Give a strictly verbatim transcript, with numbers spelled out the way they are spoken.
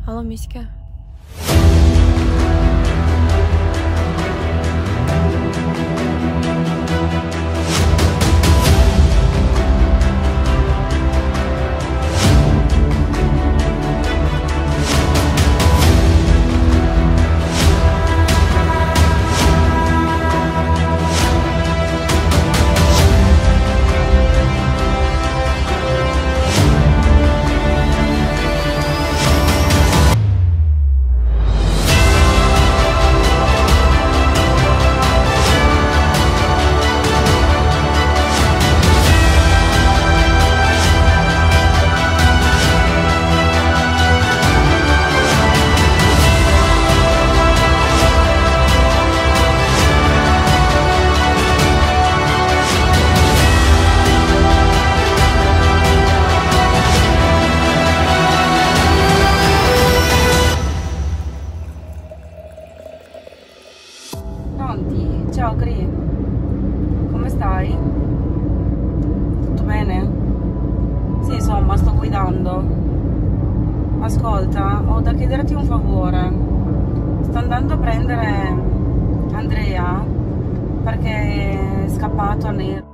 Hallo Miske. Pronti? Ciao Cri, come stai? Tutto bene? Sì, insomma, sto guidando. Ascolta, ho da chiederti un favore. Sto andando a prendere Andrea perché è scappato a nero.